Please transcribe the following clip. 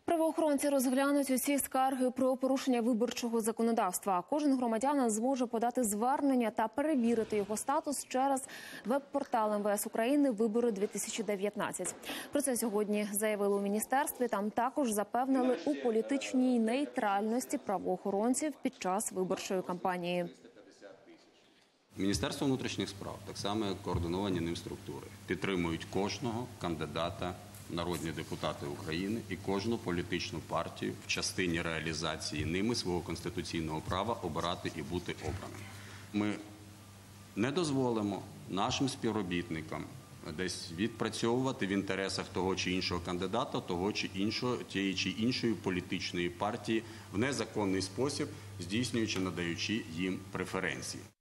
Правоохоронці розглянуть усі скарги про порушення виборчого законодавства. Кожен громадянин зможе подати звернення та перевірити його статус через веб-портал МВС України «Вибори-2019». Про це сьогодні заявили у міністерстві. Там також запевнили у політичній нейтральності правоохоронців під час виборчої кампанії. Міністерство внутрішніх справ, так само як координовані ним структури, підтримують кожного кандидата в народні депутати України і кожну політичну партію в частині реалізації ними свого конституційного права обирати і бути обраним. Ми не дозволимо нашим співробітникам десь відпрацьовувати в інтересах того чи іншого кандидата, тієї чи іншої політичної партії в незаконний спосіб, здійснюючи, надаючи їм преференції.